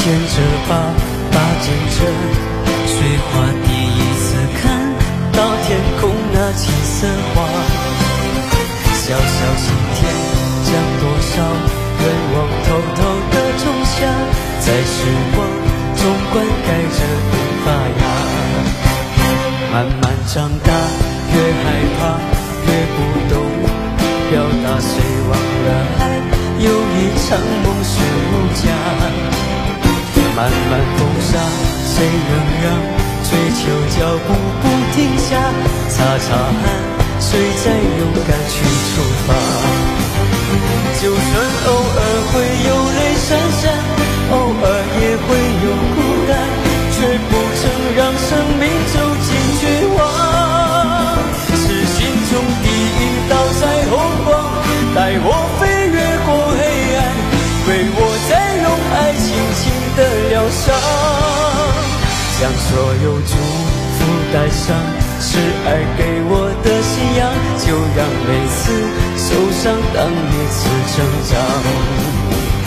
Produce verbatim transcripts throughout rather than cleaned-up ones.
牵着爸爸牵着水花，第一次看到天空那金色花。小小心田将多少愿望偷偷的种下，在时光中灌溉着并发芽。慢慢长大，越害怕越不懂表达，谁忘了爱有一场梦是无价。漫漫风沙，谁能让追求脚步不停下？擦擦汗，谁在勇敢去出发？就算偶尔会有泪闪闪，偶尔也会有孤单，却不曾让生命走进绝望。是心中第一道彩虹光，带我飞越过黑暗，为我再用爱轻轻的疗伤，将所有祝福带上，是爱给我的信仰，就让每次受伤当一次成长。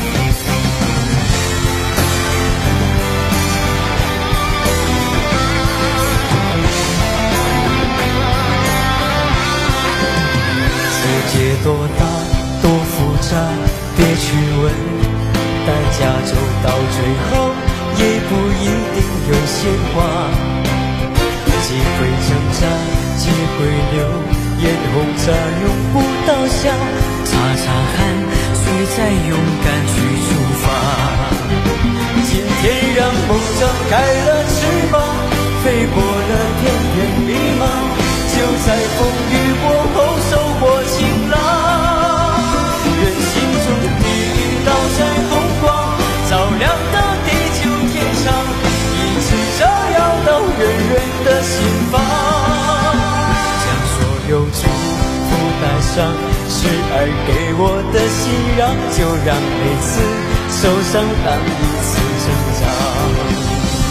世界多大多复杂，别去问，代价走到最后也不一定有鲜花。几回挣扎几回流，眼红茶用不到笑，擦擦汗，谁在勇敢去出发？今天让梦张开了翅膀，飞过了甜甜迷茫，就在风雨过后收获晴朗。愿心中第一道彩虹光，照亮到地久天长，一直照耀到远远的心房。将所有祝福带上，是爱给我的信仰，就让每次受伤当一次成长。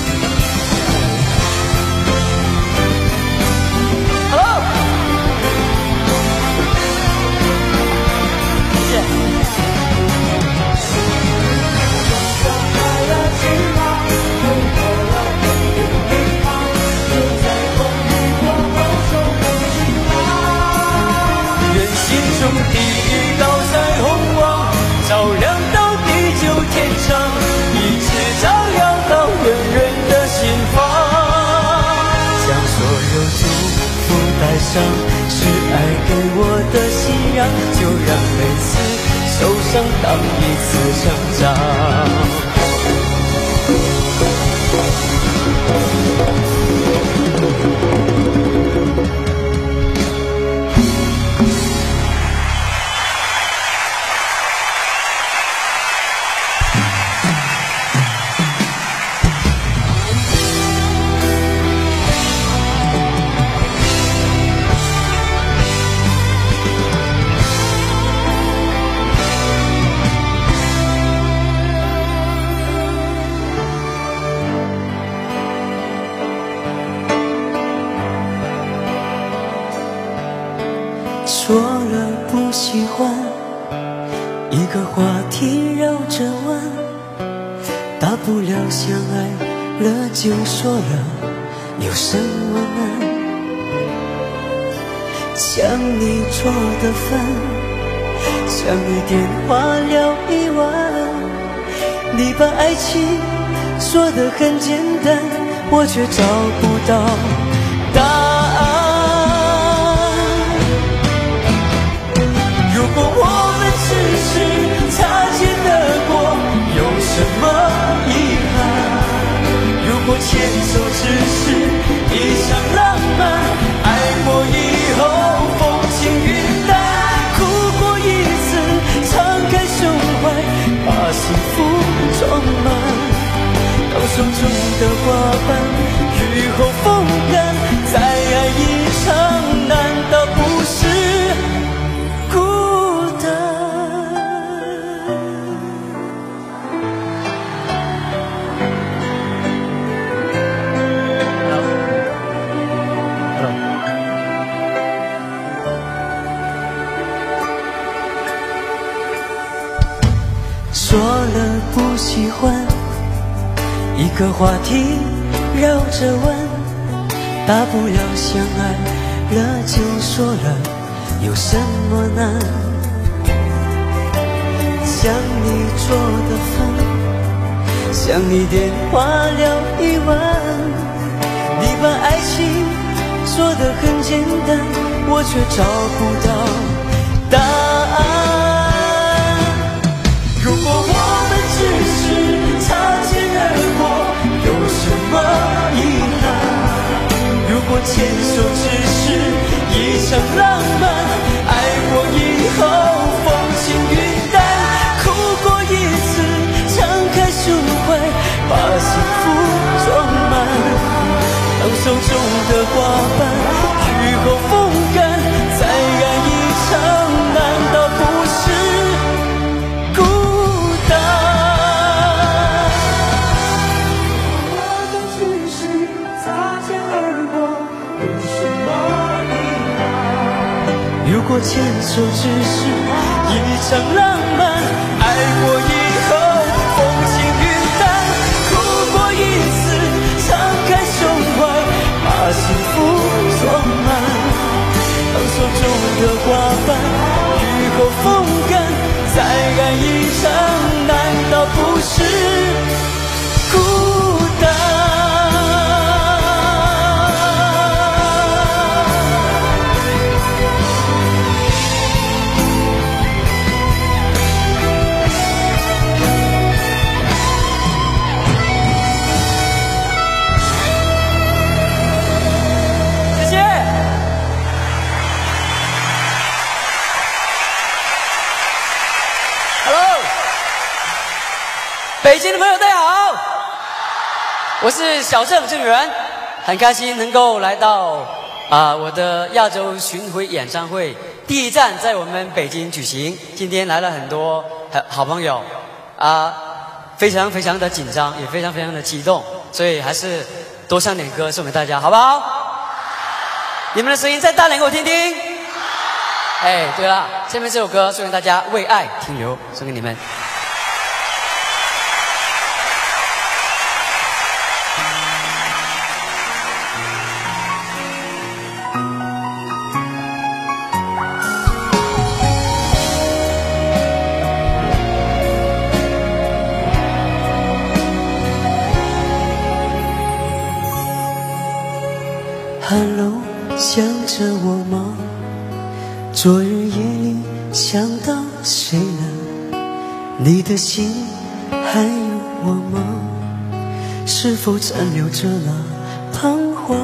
第一道彩虹光，照亮到地久天长，一直照耀到远远的心房。将所有祝福带上，是爱给我的信仰，就让每次受伤当一次成长。说了不喜欢，一个话题绕着弯，大不了相爱了就说了，有什么难？像你做的饭，像你电话聊一晚，你把爱情说得很简单，我却找不到答案。如果我们只是擦肩而过，有什么遗憾？如果牵手只是一场浪漫，爱过以后风轻云淡，哭过一次敞开胸怀，把幸福装满，到手中的花瓣雨后风干，再爱一场难道不是说了不喜欢， 一个话题绕着问，大不了相爱了就说了，有什么难？向你做的分，向你电话聊一晚，你把爱情说得很简单，我却找不到答案。如果我们只是擦肩而过，有什么遗憾？如果牵手只是一场浪漫，爱过以后风轻云淡，哭过一次敞开胸怀，把幸福装满，当手中的花瓣雨后风干，再爱一场，难道不是孤单？我们只是擦肩而过，有什么遗憾？如果牵手只是一场浪漫，爱过以后风轻云淡，哭过一次敞开胸怀，把幸福装满，当手中的花瓣雨后风干，再爱一场，难道不是孤单？ 北京的朋友大家好，我是小郑郑源，很开心能够来到啊、呃、我的亚洲巡回演唱会第一站在我们北京举行。今天来了很多好好朋友啊、呃，非常非常的紧张，也非常非常的激动，所以还是多唱点歌送给大家，好不好？你们的声音再大点给我听听。哎，对了，下面这首歌送给大家，《为爱停留》，送给你们。 Hello， 想着我吗？昨日夜里想到谁了？你的心还有我吗？是否残留着那彷徨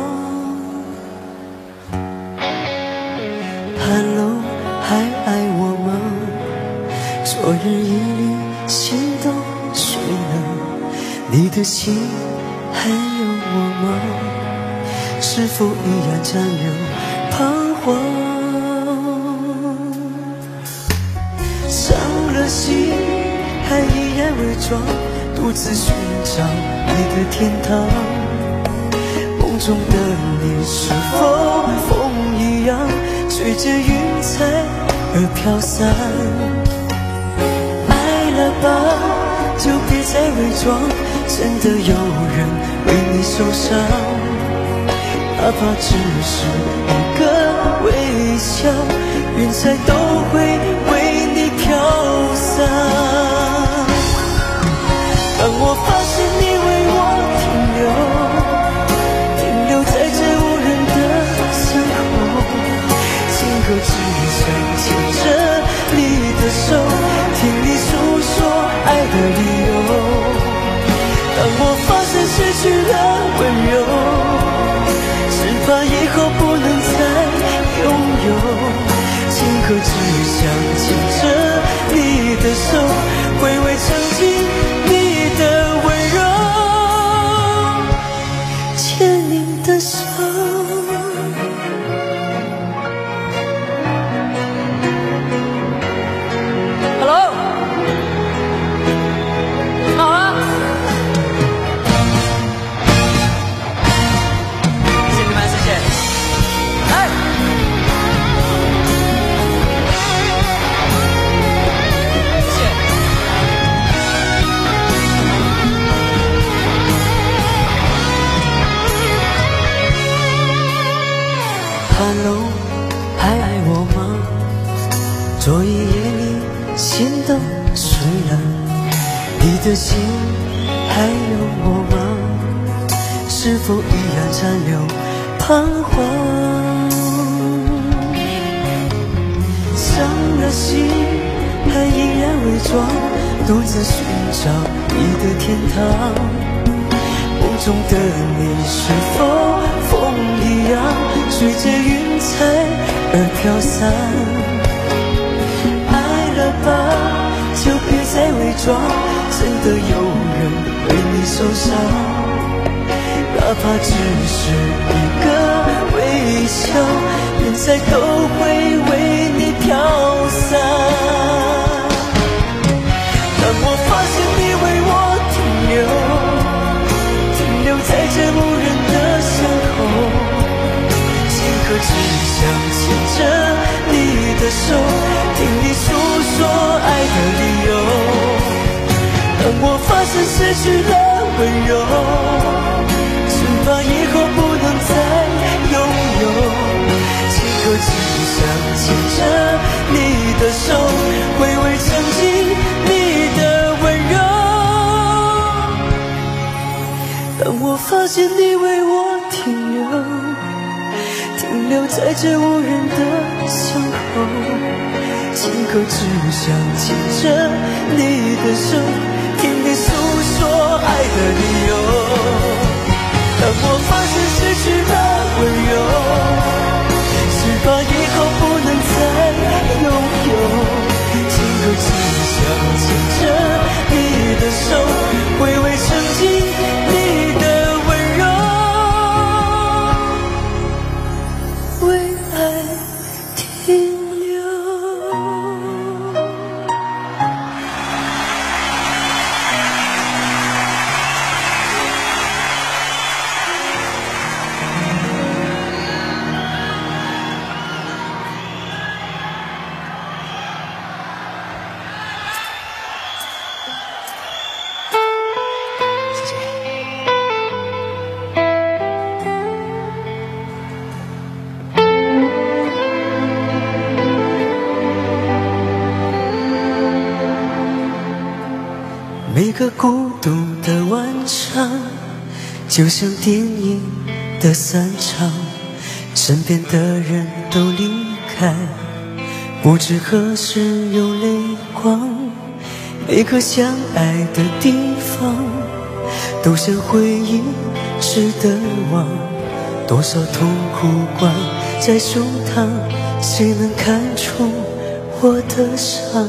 ？Hello， 还爱我吗？昨日夜里心都碎了，你的心还有我吗？是否依然残留彷徨？伤了心，还依然伪装，独自寻找你的天堂。梦中的你是否风一样，随着云彩而飘散？爱了吧，就别再伪装，真的有人为你受伤。哪怕只是一个微笑，云彩都会为你飘散。当我发现你为我停留，停留在这无人的巷口，今后只想牵着你的手，听你诉说爱的理由。当我发现失去了温柔，怕以后不能再拥有，今后只想牵着你的手，回味曾经你的温柔，牵你的手。 Hello， 好啊。 然，你的心还有我吗？是否依然残留彷徨？伤了心还依然伪装，独自寻找你的天堂。梦中的你是否风一样，随着云彩而飘散？爱了吧，就别再伪装，真的有人为你受伤，哪怕只是一个微笑，现在都会为你飘散。当我发现你为我停留，停留在这无人的巷口，此刻只想牵着你的手，听你诉说爱的理由。当我发现失去了温柔，只怕以后不能再拥有，此刻只想牵着你的手，回味曾经你的温柔。当我发现你为我停留，停留在这无人的巷口，此刻只想牵着你的手，听你诉说爱的理由。当我发现失去了温柔，只怕以后不能再拥有，此刻只想牵着你的手，回味曾经你的温柔，为爱停留。每个孤独的晚上，就像电影的散场，身边的人都离开，不知何时有泪光。每个相爱的地方，都像回忆值得忘。多少痛苦挂在胸膛，谁能看出我的伤？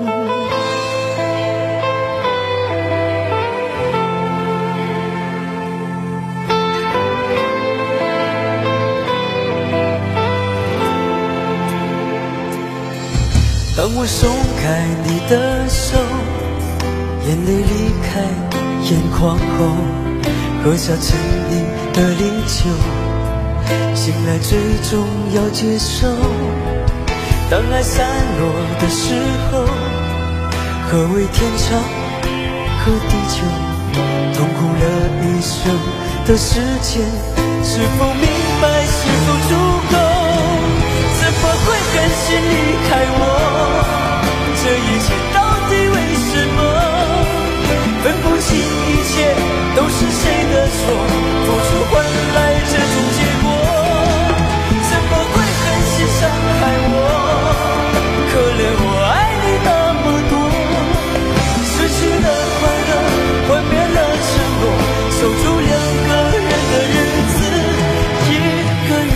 当我松开你的手，眼泪离开眼眶后，喝下沉溺的烈酒，醒来最终要接受。当爱散落的时候，何谓天长和地久？痛苦了一生的时间，是否明白，是否足够？怎么会狠心离开我？这一切到底为什么？分不清一切都是谁的错，付出换来这种结果。怎么会狠心伤害我？可怜我爱你那么多，失去了快乐，幻灭了承诺，守住两个人的日子，一个人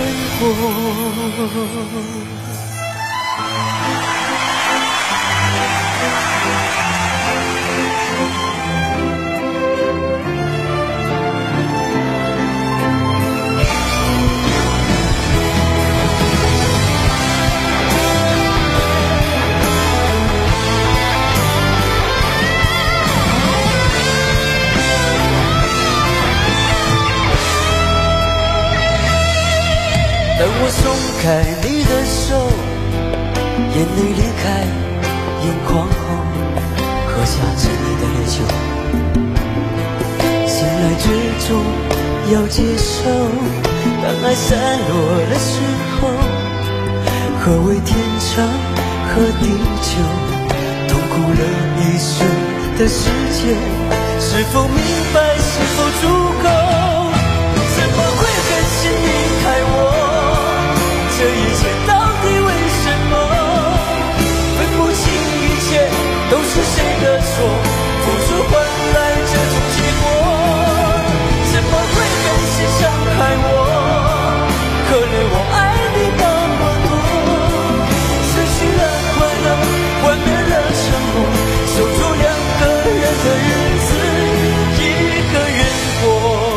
过。当我松开你的手，眼泪离开眼眶后，喝下沉溺的烈酒，醒来最终要接受。当爱散落的时候，何谓天长和地久？痛苦顾了一生的时间，是否明白，是否足够？怎么会狠心离开我？这一切到底为什么？分不清一切都是谁的错，付出换来这种结果。怎么会狠心伤害我？可怜我爱你那么多，失去了快乐，幻灭了承诺，守住两个人的日子，一个人过。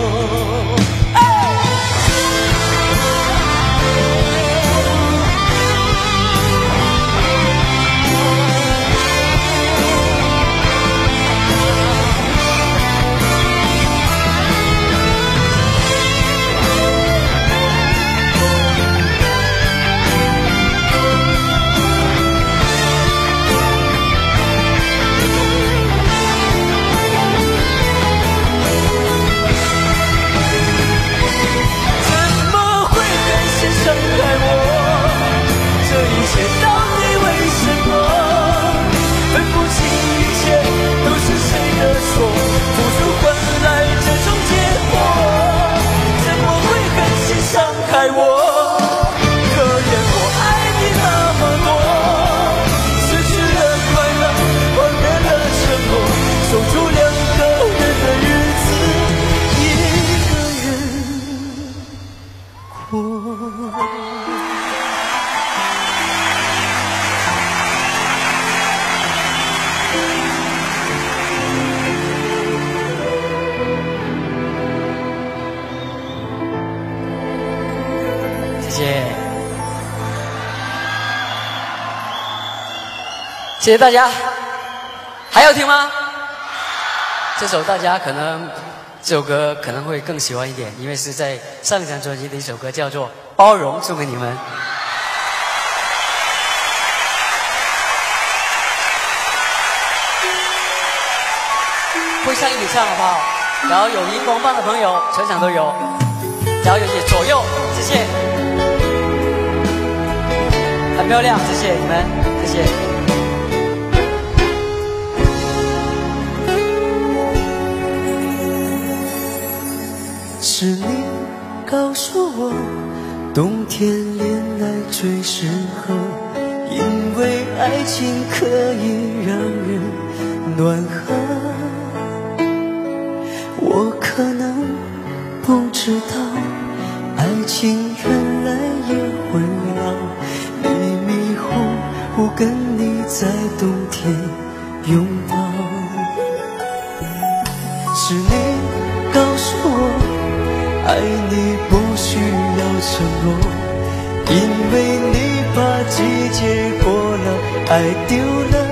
谢谢大家，还要听吗？这首大家可能这首歌可能会更喜欢一点，因为是在上一张专辑的一首歌，叫做《包容》，送给你们。会上一起唱好不好？然后有荧光棒的朋友，全场都有。然后有些左右，谢谢，很漂亮，谢谢你们，谢谢。 是你告诉我，冬天恋爱最适合，因为爱情可以让人暖和。我可能不知道，爱情原来也会老，迷迷糊糊跟你在冬天拥抱。是你告诉我，爱你不需要承诺，因为你把季节过了，爱丢了。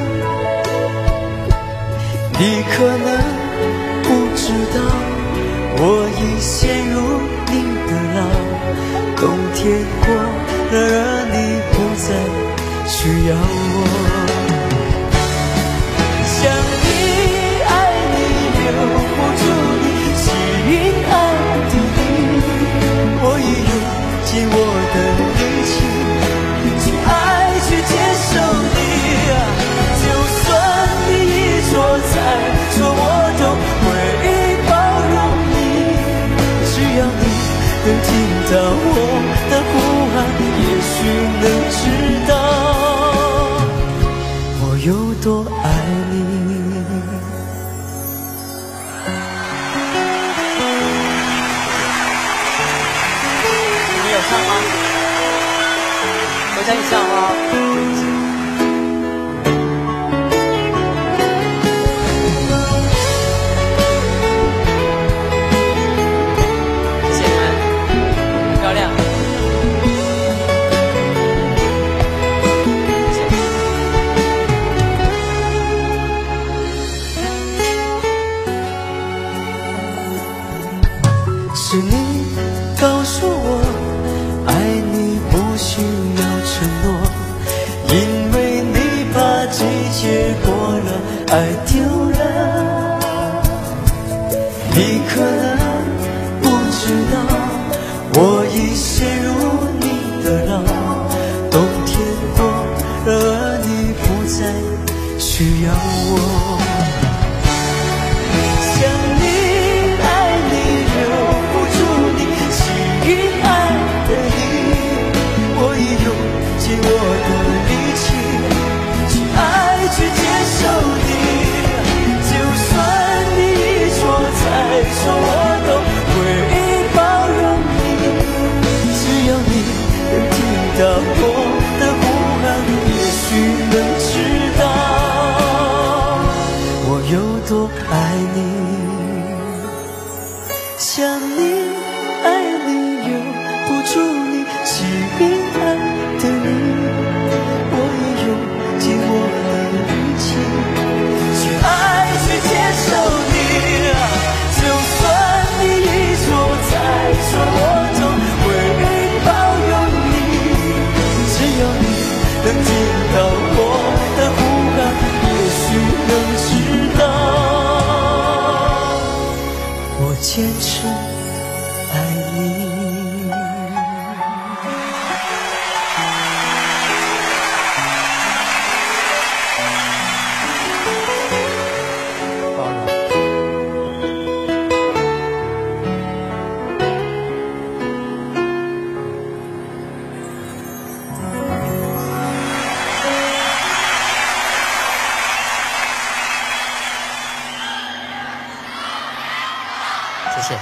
你可能不知道，我已陷入你的牢。冬天过了，而你不再需要我。想你爱你留不住你，幸运爱的我已用尽我的力气去爱，去接受你啊！就算你一错再错，我都会包容你。只要你能听到我的呼喊，也许能知道我有多爱你。 唱吗？回家一起唱好不好？谢谢你们，很漂亮。谢谢。 是你告诉我，爱你不需要承诺，因为你把季节过了，爱丢了。你可能不知道，我已陷入你的牢。冬天过了，而你不再需想你爱你留不住你，幸运爱的你，我已用尽我的力气去爱去接受你。就算你一错再错，我都会包容你。只要你能听到我的呼喊，也许能知道我有多爱你。想你爱你留不住你，幸运爱的你，我也用尽我的力气去爱去接受你。就算你一错再错，我都会包容你。只要你能听到我的呼喊，也许能知道我坚持爱你。 包容。谢谢。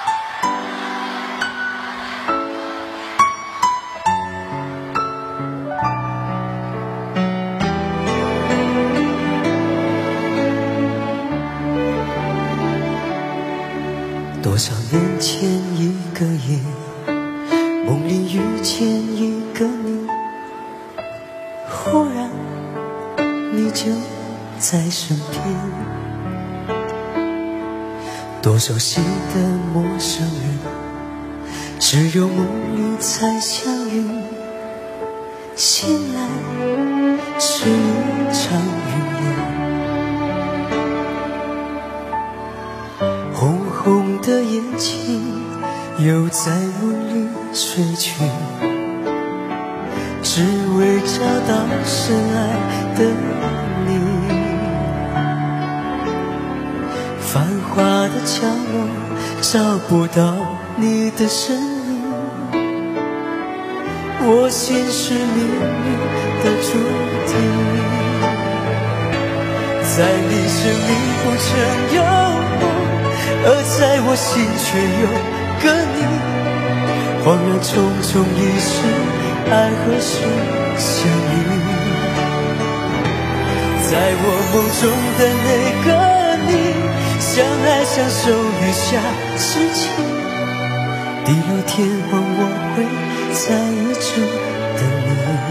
多少年前一个夜，梦里遇见一个你，忽然你就在身边。多熟悉的陌生人，只有梦里才相遇，醒来是一场云烟。红红的眼睛又在梦里睡去，只为找到深爱的你。繁华的角落找不到你的身影，我心是命运的注定。在你生命不曾有我，而在我心却有个你。恍然匆匆一世，爱何时相遇？在我梦中的那个你，相爱相守雨下世情，地老天荒我会在一直等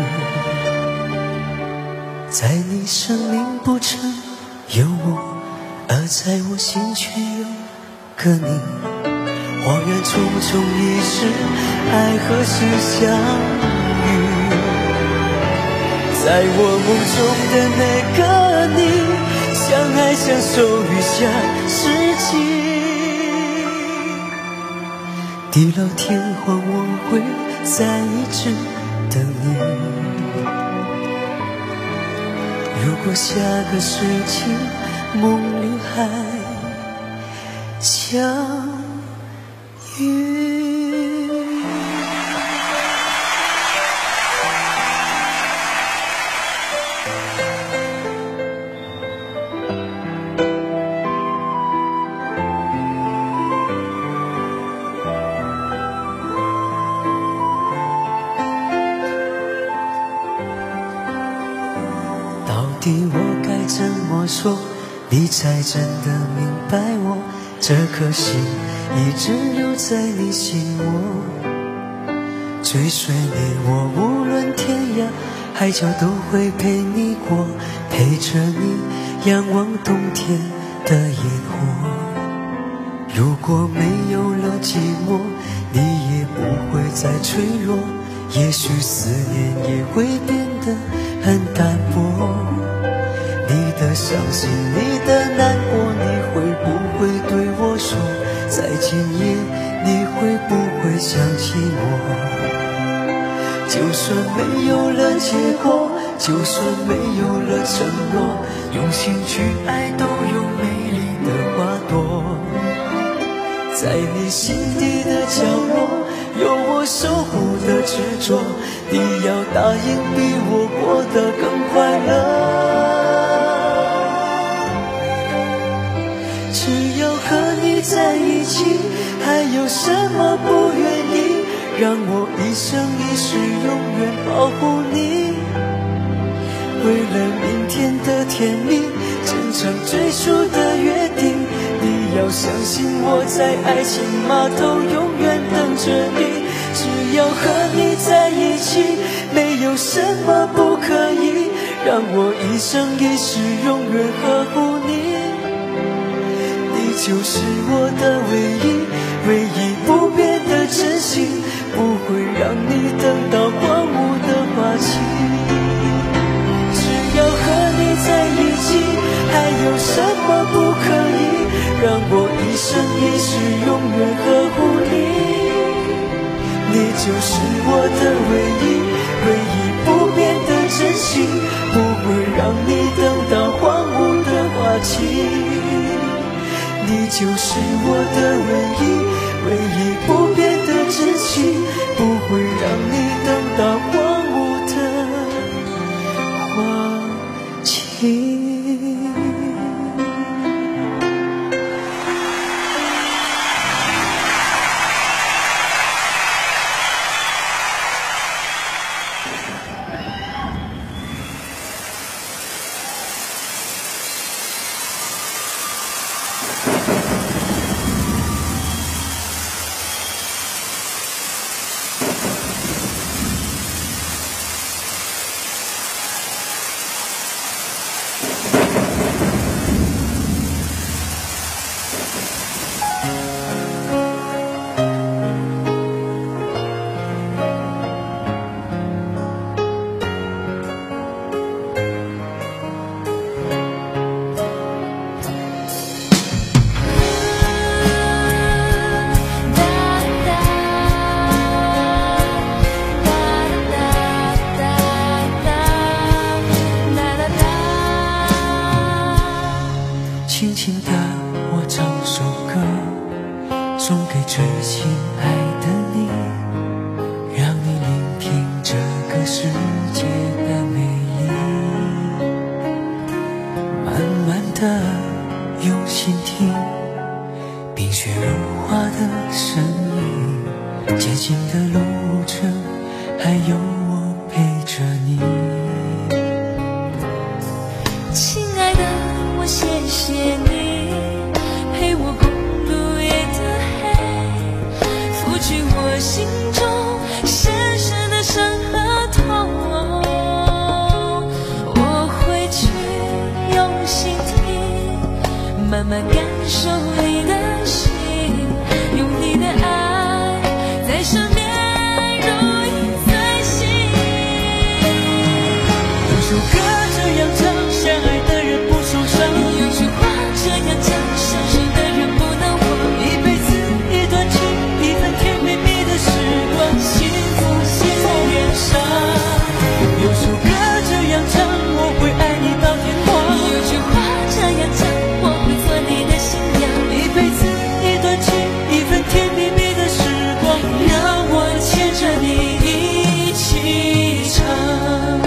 你。在你生命不曾有我，而在我心却有个你。恍然匆匆一世，爱何时相遇？在我梦中的那个你，相爱相守雨下世情，地老天荒我会在一直等你。如果下个世纪梦里还相遇。到底我该怎么说，你才真的明白我？这颗心一直留在你心窝，追随你我无论天涯海角都会陪你过，陪着你仰望冬天的烟火。如果没有了寂寞，你也不会再脆弱，也许思念也会变得很淡薄。你的伤心，你的难过，你会不会对我说，在今夜你会不会想起我？就算没有了结果，就就算没有了承诺，用心去爱都有美丽的花朵。在你心底的角落，有我守护的执着，你要答应比我过得更快乐。只要和你在一起，还有什么不愿意？让我一生一世永远保护你。为了明天的甜蜜，真诚追溯的约定，你要相信我在爱情码头永远等着你。只要和你在一起，没有什么不可以，让我一生一世永远呵护你。你就是我的唯一，唯一不变的真心，不会让你等到荒芜的花期。只要和你在一起，还有什么不可以，让我一生一世永远呵护你。你就是我的唯一，唯一不变的真心，不会让你等到荒芜的花期。你就是我的唯一，唯一不变的真心，不会让你等到荒芜的花期。轻轻地我唱首歌，送给最亲爱的你，让你聆听这个世界的美丽。慢慢地用心听，冰雪融化的声音，渐行的路程还有我陪着你。 亲爱的，我谢谢你陪我共度夜的黑，拂去我心中深深的伤和痛。我会去用心听，慢慢感受你的心，用你的爱在身边如影随形。 有首歌这样唱，相爱的人不受伤。 有句话这样讲，相识的人不能忘。 一辈子一段情，一份甜蜜蜜的时光，幸福写在脸上。有首歌这样唱，我会爱你到天荒。 有句话这样讲，我会做你的新娘。 一辈子一段情，一份甜蜜蜜的时光，让我牵着你一起唱。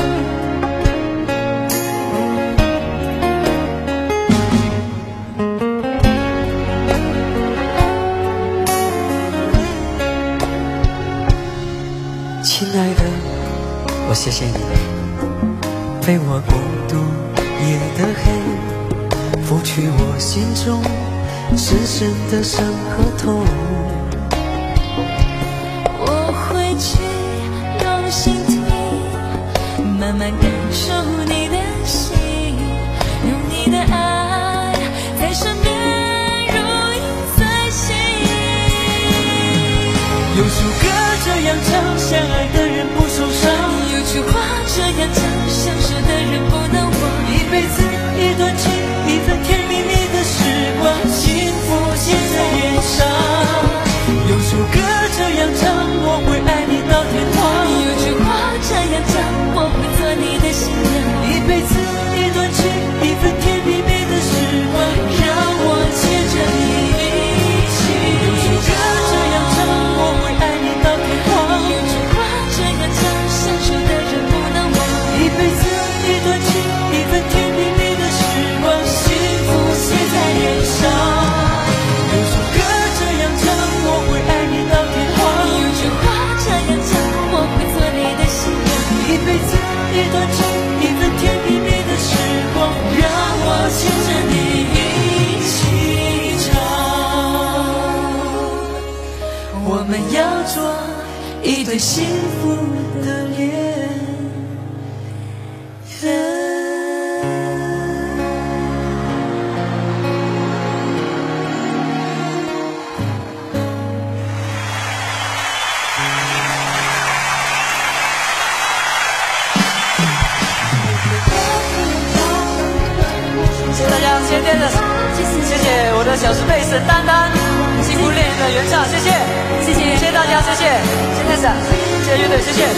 亲爱的，我谢谢你陪我共度夜的黑，拂去我心中深深的伤和痛。 我会去用心听，慢慢感受你的心，用你的爱在身边如影随形。 有首歌这样唱，相爱的人不受伤。 有句话这样讲，相识的人不能忘。 一辈子一段情，一份甜蜜蜜的时光，幸福写在脸上。有首歌这样唱，我会爱你到天荒。 有句话这样讲，我会做你的新娘。 最幸福的恋人。 谢谢大家，谢谢谢谢我的小师妹沈丹丹，幸福恋人的原唱，谢谢， 谢谢， 谢谢大家，谢谢，谢谢闪，谢谢乐队，谢谢。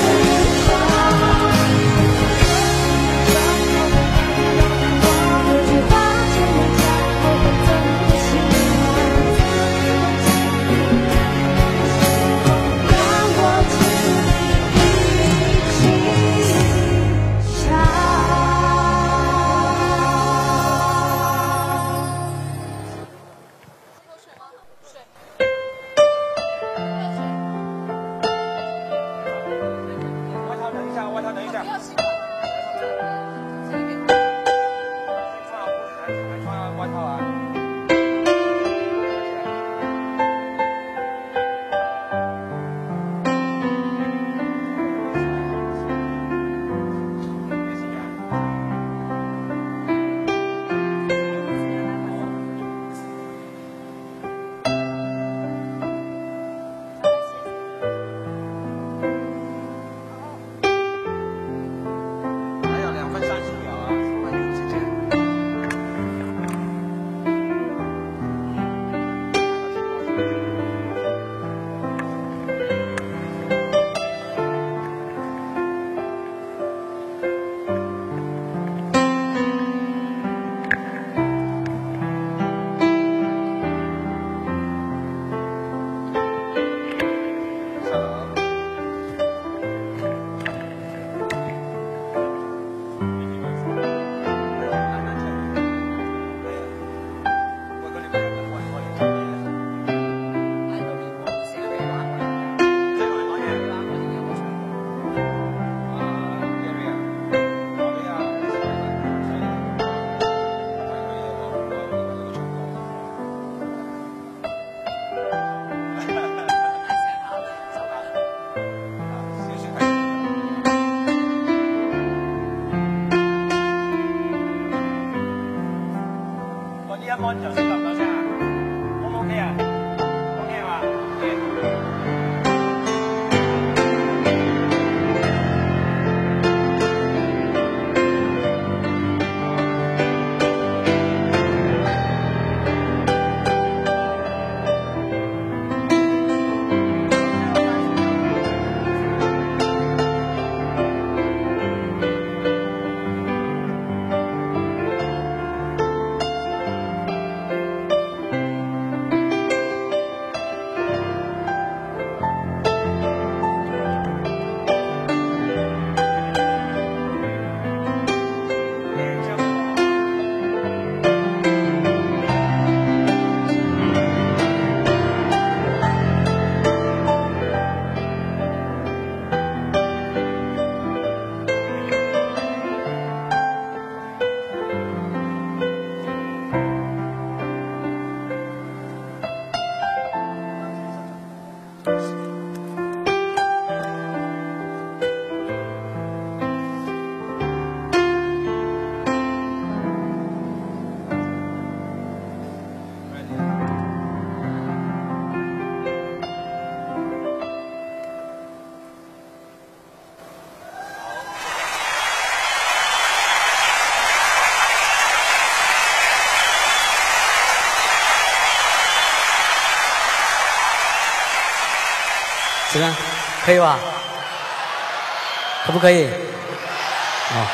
怎么样？可以吧？可不可以？哦，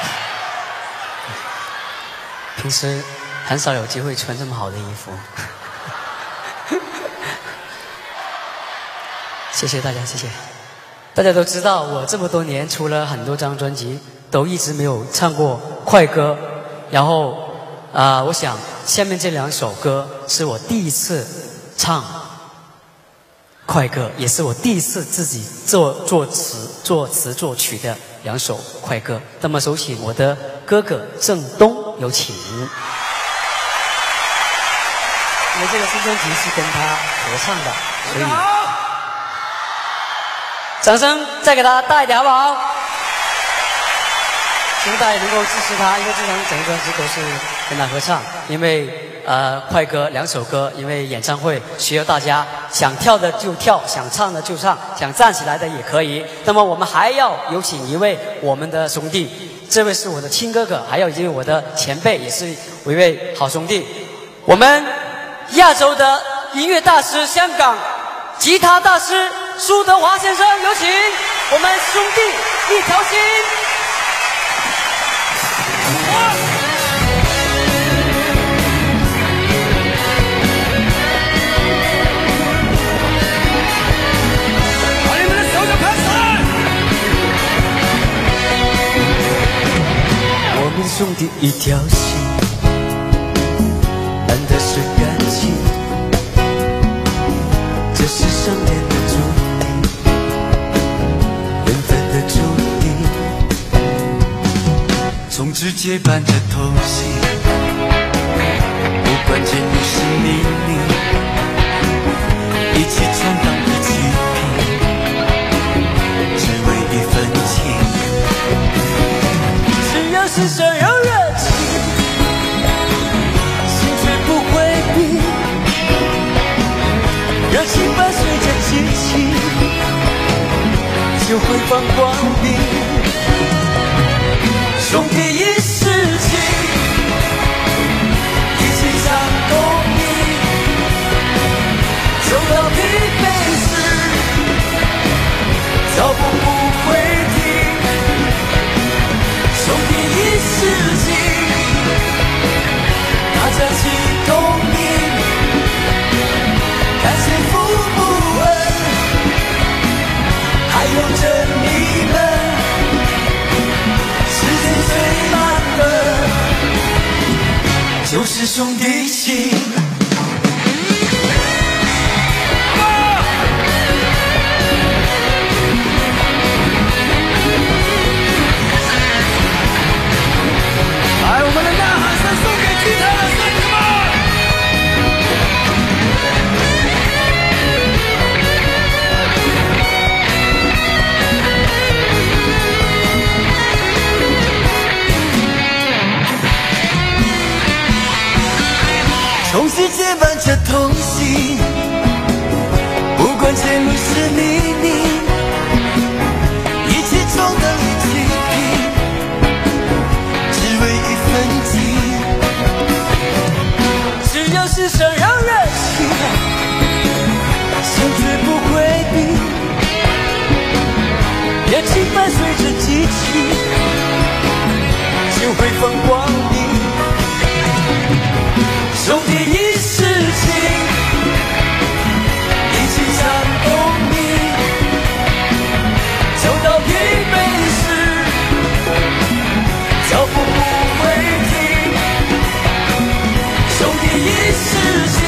平时很少有机会穿这么好的衣服。谢谢大家，谢谢。大家都知道，我这么多年出了很多张专辑，都一直没有唱过快歌。然后啊、呃，我想下面这两首歌是我第一次唱快歌，也是我第一次自己作作词、作词作曲的两首快歌。那么，首请我的哥哥郑东，有请。因为这个新专辑是跟他合唱的，所以掌声再给他大一点好不好？希望大家能够支持他，因为这张整个专辑都是跟他合唱，因为呃快歌两首歌，因为演唱会需要大家想跳的就跳，想唱的就唱，想站起来的也可以。那么我们还要有请一位我们的兄弟，这位是我的亲哥哥，还有一位我的前辈，也是我一位好兄弟，我们亚洲的音乐大师，香港吉他大师苏德华先生，有请我们兄弟一条心。 把你们的手脚拍起来！ 我们兄弟一条心，难的是感情，这是上天的注定，缘分的注定。从指结伴着同行，不管前路是泥泞，一起闯荡一起拼，只为一份情。只要心上有热情，心却不回避，热情伴随着激情，就会放光明。兄弟一世情，一起唱共鸣，走到疲惫时，脚步不会停。兄弟一世情，大家齐共鸣，感谢父母恩，还有着你们。最难的就是兄弟情。来，我们的呐喊声送给吉他的兄弟们。从世界伴着同行，不管前路是泥泞，一起闯荡一起拼，只为一份情。只要心上有热情，心绝不回避，热情伴随着激情，就会放光明。兄弟一世情，一起唱共鸣，走到疲惫时，脚步不会停。兄弟一世情，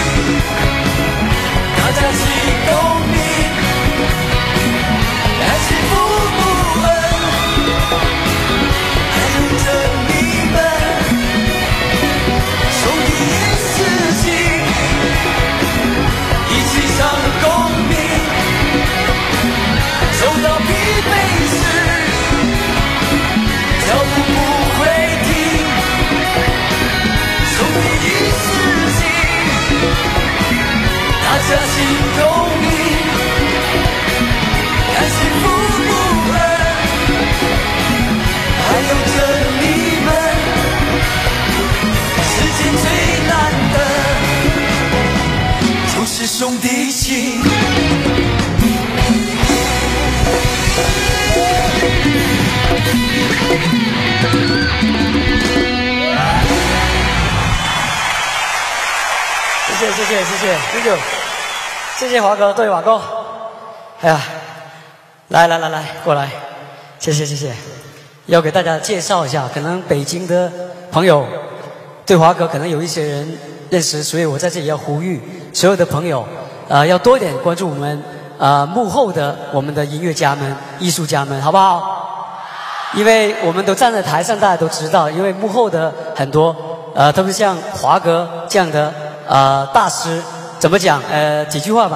大家齐共鸣，感谢父母恩，还有着你们。兄弟一世情，一起唱共鸣，走到疲惫时，脚步不会停。兄弟一世情，大家齐共鸣，感谢父母恩，还有着你们。世间最难的就是兄弟情。 谢谢谢谢谢谢 ，Thank you， 谢谢华哥，对华哥。哎呀，来来来来，过来，谢谢谢谢。要给大家介绍一下，可能北京的朋友对华哥可能有一些人认识，所以我在这里要呼吁所有的朋友，呃，要多一点关注我们呃幕后的我们的音乐家们、艺术家们，好不好？因为我们都站在台上，大家都知道，因为幕后的很多呃都是像华哥这样的呃大师，怎么讲？呃，几句话吧。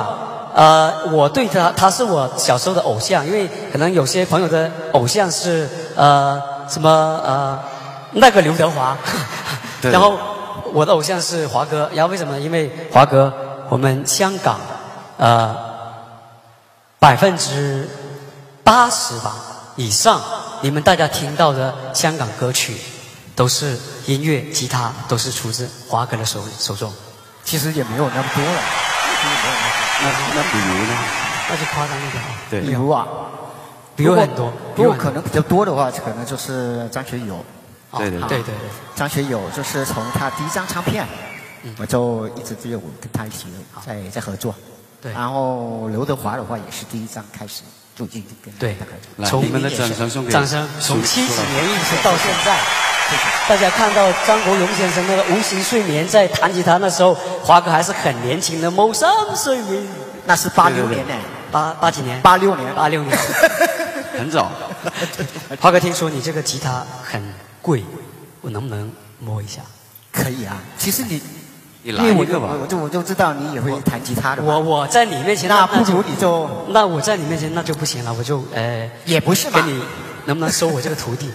呃，我对他，他是我小时候的偶像，因为可能有些朋友的偶像是呃什么呃那个刘德华，然后我的偶像是华哥，然后为什么？因为华哥，我们香港呃百分之八十吧以上，你们大家听到的香港歌曲都是音乐吉他都是出自华哥的手手中。 其实也没有那么多了。 那那比如呢？ 那就夸张一点。 对， 比如啊， 比如很多， 如果可能比较多的话，可能就是张学友。 对对对对对。 张学友就是从他第一张唱片，嗯、我就一直只有跟他一起在在合作。 对。 然后刘德华的话也是第一张开始就已经跟对他合作。 来，你们的掌声送给掌声，从七几年一直到现在。大家看到张国荣先生那个无形睡眠在弹吉他那时候，华哥还是很年轻的，某上睡眠， 那是八六年呢， 八八几年？ 八六年， 八六年， 很早。 华哥，听说你这个吉他很贵，我能不能摸一下？ 可以啊，其实你， 你来一个吧， 我就我就知道你也会弹吉他的。 我我在你面前， 那不如你就， 那我在你面前那就不行了，我就呃， 也不是嘛， 跟你能不能收我这个徒弟？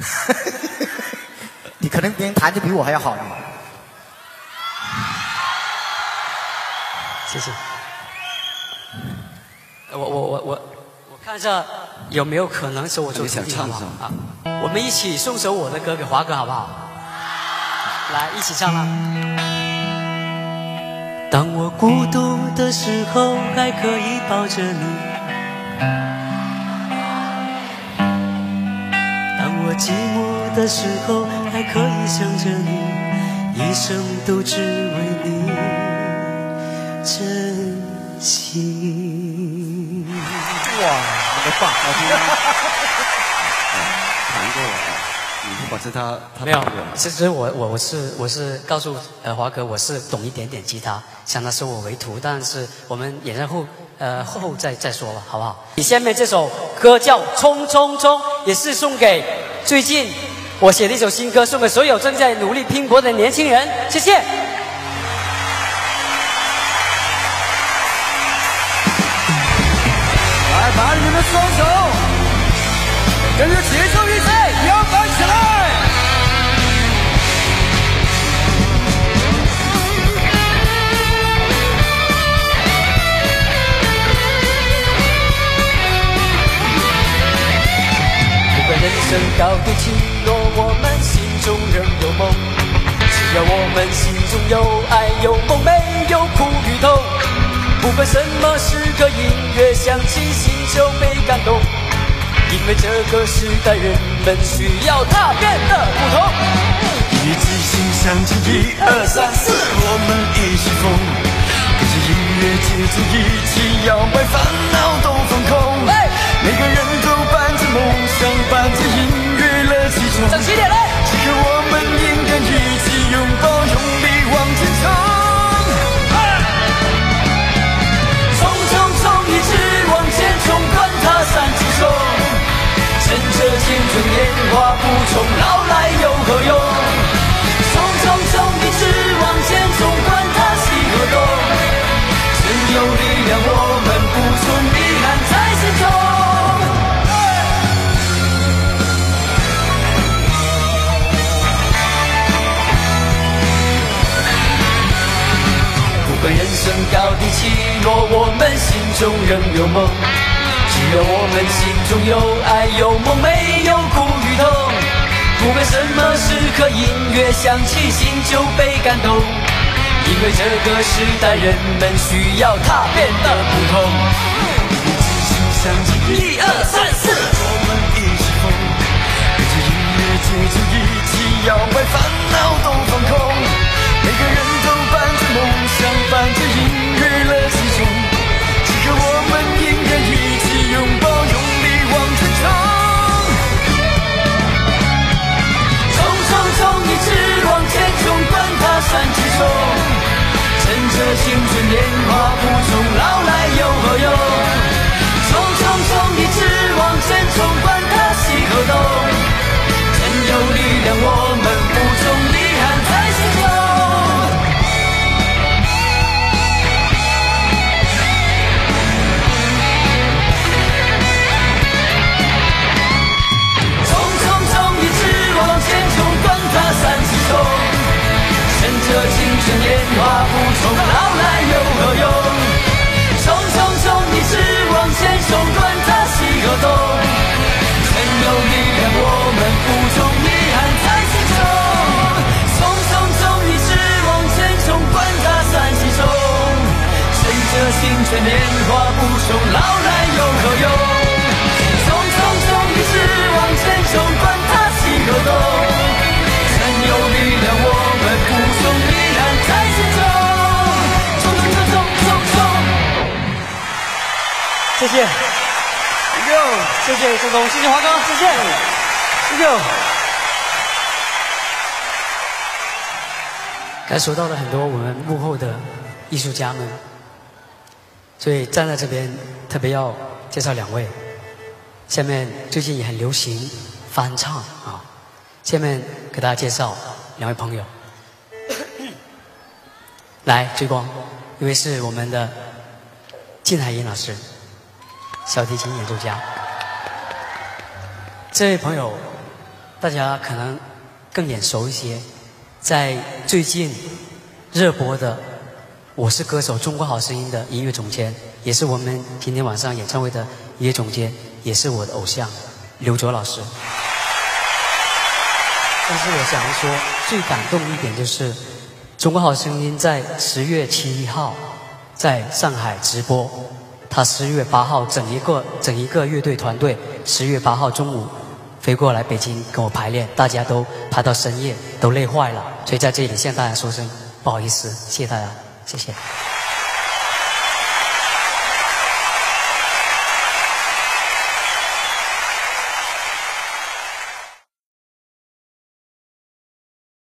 你可能别人弹的比我还要好呢。 谢谢。我我我我我看一下有没有可能收我做徒弟，好不好啊？我们一起送首我的歌给华哥，好不好？来，一起唱啊！当我孤独的时候，还可以抱着你；当我寂寞的时候，还可以想着你，一生都只为你珍惜。 哇，那么棒！ 弹过了，你不保证他他没有？其实我我我是我是告诉呃华哥，我是懂一点点吉他，想他收我为徒，但是我们演唱会呃后再再说吧，好不好？你下面这首歌叫《冲冲冲》，也是送给最近我写的一首新歌，送给所有正在努力拼搏的年轻人，谢谢。 来，把你们的双手跟着节奏一起摇摆起来。 不管人生高低起落，我们心中仍有梦。只要我们心中有爱有梦，没有苦与痛。不管什么时刻，音乐响起，心就被感动。因为这个时代，人们需要踏遍的不同。 一起心相近，一二三四，我们一起疯，跟着音乐节奏一起摇摆，烦恼都放空。每个人都伴着梦想，伴着音乐乐其中。 整齐点来！ 此刻我们应该一起拥抱，用力往前冲。趁着青春年华不重，老来有何用？冲冲冲，一直往前冲，管它喜和忧。只有力量，我们不存遗憾在心中。不管人生高低起落，我们心中仍有梦。只要我们心中有爱有梦，没有苦与痛。不管什么时刻，音乐响起，心就被感动。因为这个时代，人们需要踏遍的不同。一起心相近，一二三四，我们一起疯，跟着音乐节奏一起摇摆，烦恼都放空。每个人都伴着梦想，伴着音乐乐其中。此刻我们应该一起拥抱，用力往前冲。冲冲冲，一直往前冲，管它山几重。趁着青春年华不重，老来有何用？冲冲冲，一直往前冲，管它喜和忧。真有力量，我们不重遗憾在心中。 春年华不送，老来又何用？匆匆匆，一直往前冲，管他西和东。曾有力量，我们不送，依然在心中。冲冲冲冲冲冲！ 谢谢，谢谢郑总，谢谢华哥，谢谢，谢谢。感受到了很多我们幕后的艺术家们，所以站在这边特别要介绍两位。下面最近也很流行翻唱啊，下面给大家介绍两位朋友。来追光，一位是我们的靳海寅老师，小提琴演奏家。这位朋友大家可能更眼熟一些，在最近热播的《我是歌手》《中国好声音》的音乐总监，也是我们今天晚上演唱会的音乐总监，也是我的偶像刘卓老师。但是我想说，最感动一点就是《中国好声音》在十月七号在上海直播，他十月八号整一个整一个乐队团队十月八号中午飞过来北京跟我排练，大家都排到深夜，都累坏了，所以在这里向大家说声不好意思，谢谢大家，谢谢。